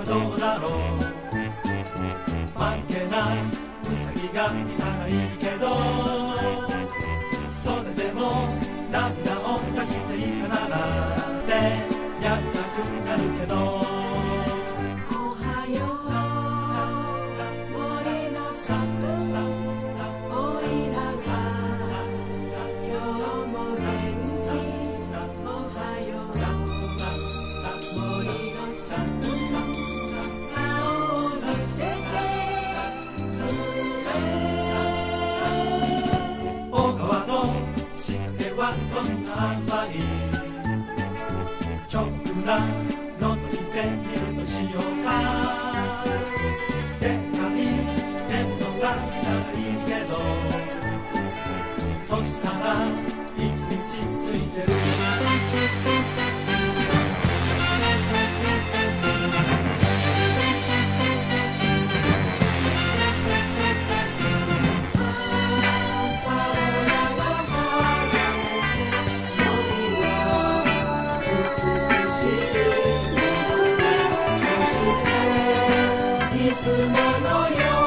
どうだろう。間抜けなウサギがいたらいいけど、それでも涙を出していたならってやりたくなるけど。 おはよう森の諸君、おいらは今日も元気。おはよう森の諸君、顔を見せて大川の仕掛けはどんな甘い。ちょっくら覗いてみるとしようか。でかい獲物がいたらいいけど、そしたら一日ついてる。いつものよう